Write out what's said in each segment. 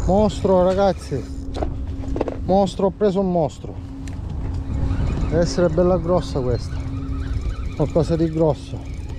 Mostro, ragazzi, mostro, ho preso un mostro. Deve essere bella grossa questa, qualcosa di grosso.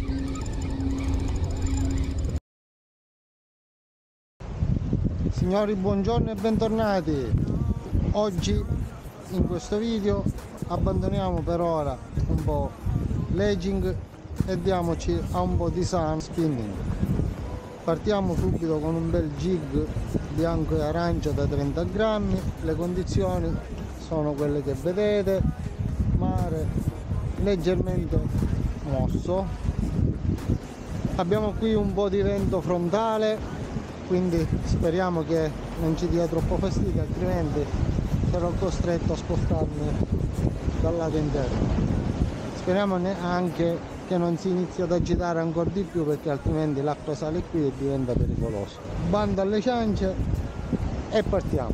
Signori, buongiorno e bentornati. Oggi in questo video abbandoniamo per ora un po' l'edging e diamoci a un po' di sun spinning. Partiamo subito con un bel jig bianco e arancia da 30 grammi. Le condizioni sono quelle che vedete: mare leggermente mosso, abbiamo qui un po' di vento frontale, quindi speriamo che non ci dia troppo fastidio, altrimenti sarò costretto a spostarmi dal lato interno. Speriamo anche che non si inizi ad agitare ancora di più, perché altrimenti l'acqua sale qui e diventa pericoloso. Bando alle ciance e partiamo.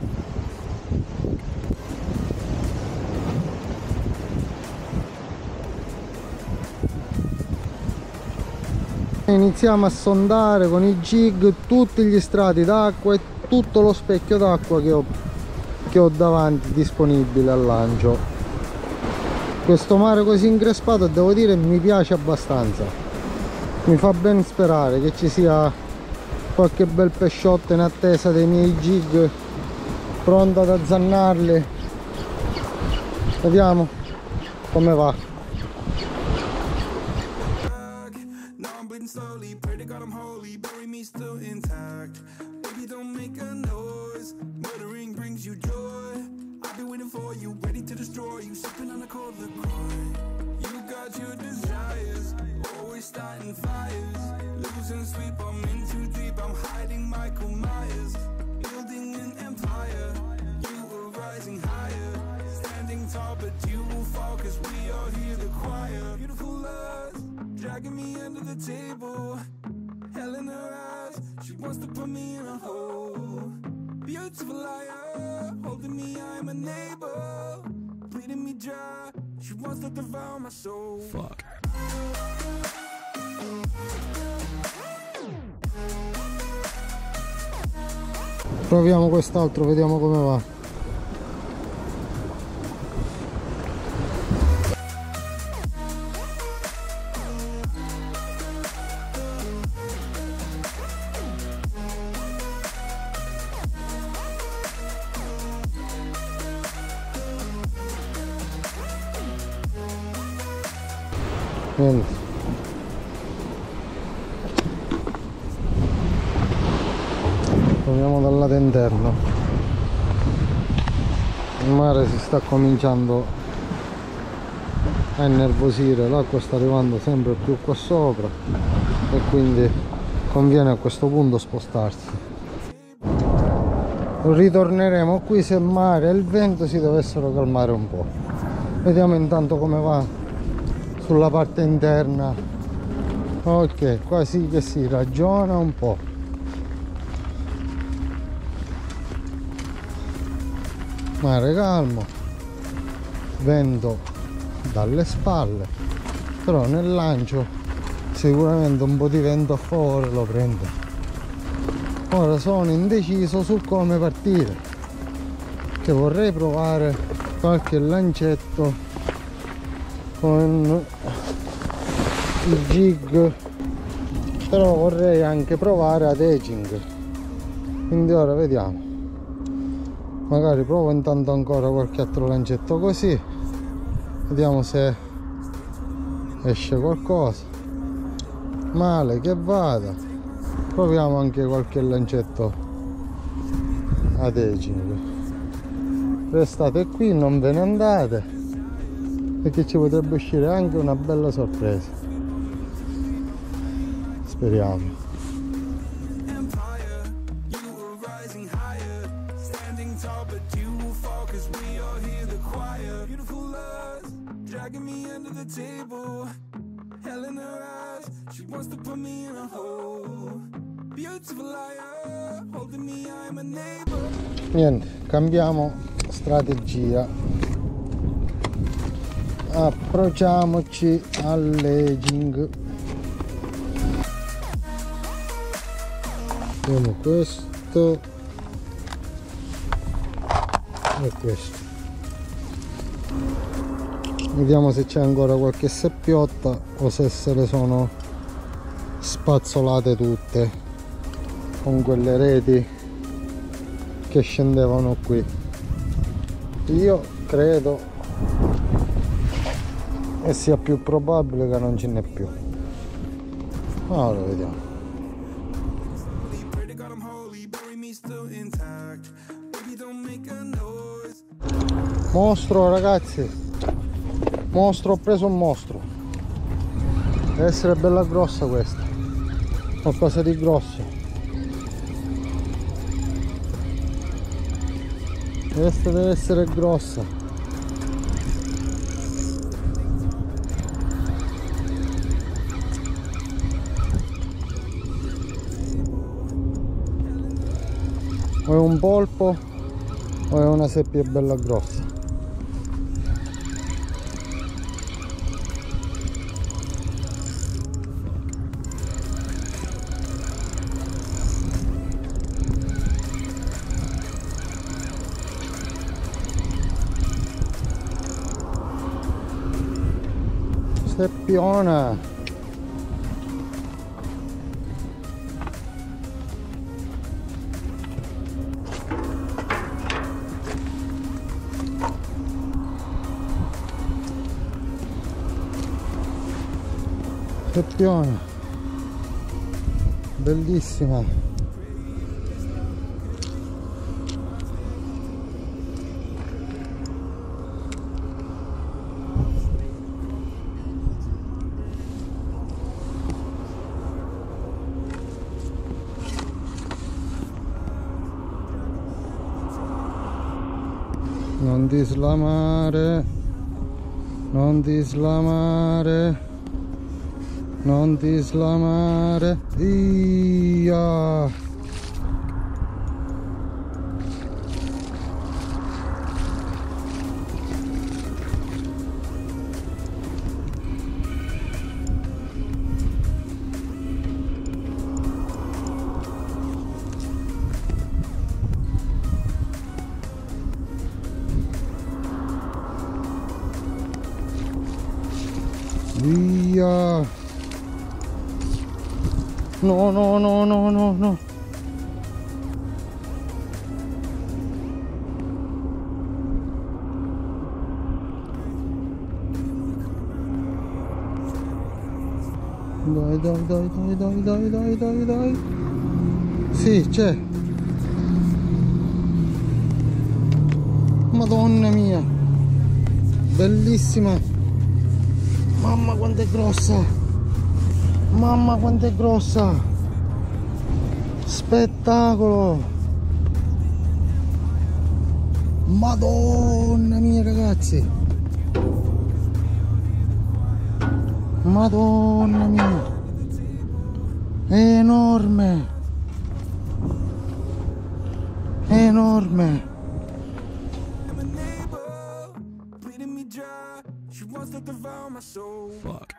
Iniziamo a sondare con i jig tutti gli strati d'acqua e tutto lo specchio d'acqua che ho davanti disponibile al lancio. Questo mare così increspato, devo dire, mi piace abbastanza. Mi fa ben sperare che ci sia qualche bel pesciotto in attesa dei miei jig, pronto ad azzannarli. Vediamo come va. Starting fires, losing sleep, I'm in too deep, I'm hiding Michael Myers, building an empire, you were rising higher, standing tall but you will fall, cause we all hear the choir. Beautiful lust, dragging me under the table, hell in her eyes, she wants to put me in a hole. Beautiful liar, holding me, I'm a neighbor, bleeding me dry, she wants to devour my soul. Fuck. Proviamo quest'altro, vediamo come va. Niente. Proviamo dal lato interno. Il mare si sta cominciando a innervosire, l'acqua sta arrivando sempre più qua sopra e quindi conviene a questo punto spostarsi. Ritorneremo qui se il mare e il vento si dovessero calmare un po'. Vediamo intanto come va sulla parte interna. Ok, qua sì che si ragiona un po'. Mare calmo, vento dalle spalle, però nel lancio sicuramente un po' di vento a favore lo prende. Ora sono indeciso su come partire, che vorrei provare qualche lancetto con il jig, però vorrei anche provare ad edging, quindi ora vediamo. Magari provo intanto ancora qualche altro lancetto così, vediamo se esce qualcosa. Male che vada, proviamo anche qualche lancetto ad edging. Restate qui, non ve ne andate, perché ci potrebbe uscire anche una bella sorpresa. Speriamo. Niente, cambiamo strategia, approcciamoci all'edging. Vediamo questo, è questo. Vediamo se c'è ancora qualche seppiotta o se le sono spazzolate tutte con quelle reti che scendevano qui. Io credo che sia più probabile che non ce n'è più. Ora vediamo. Mostro, ragazzi, mostro, ho preso un mostro. Deve essere bella grossa questa, qualcosa di grosso. Questa deve essere grossa. O è un polpo o è una seppia bella grossa. Seppiona. Seppiona. Bellissima. Non ti slamare, non ti slamare, non ti slamare, via! Via! No, no, no, no, no, no. Dai, dai, dai, dai, dai, dai, dai, dai, dai. Sì, c'è. Madonna mia. Bellissima. Mamma quanto è grossa. Mamma quanto è grossa. Spettacolo. Madonna mia, ragazzi. Madonna mia. È enorme. È enorme. Fuck.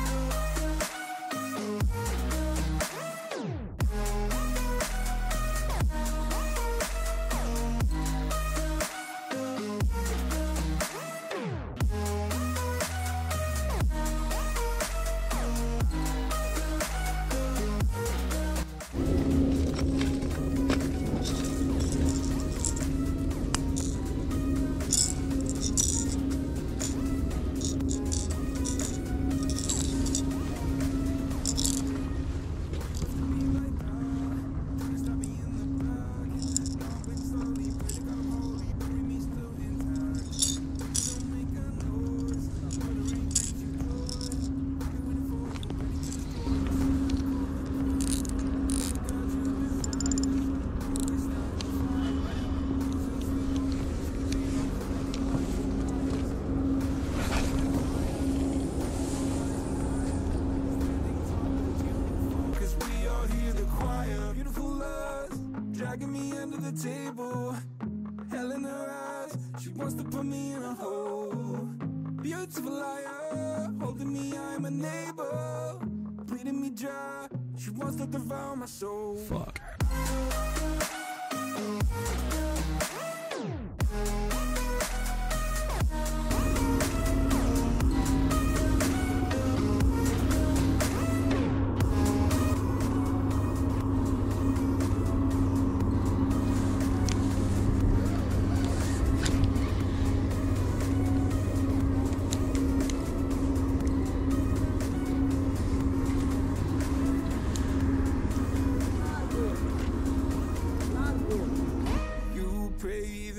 Dragging me under the table, hell in her eyes. She wants to put me in a hole. Beautiful liar, holding me, I'm a neighbor, bleeding me dry. She wants to devour my soul. Fuck.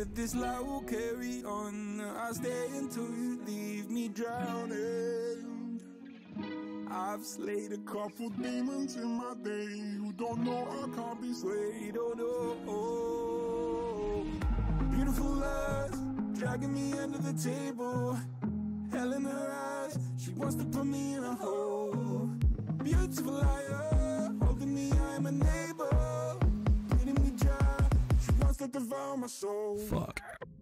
that this life will carry on. I'll stay until you leave me drowning. I've slayed a couple demons in my day who don't know I can't be swayed. Oh no. Beautiful lies, dragging me under the table. Hell in her eyes, she wants to put me in a hole. Beautiful liar, holding me, I'm a neighbor. Bleeding me dry, she wants to devour my soul. Fuck.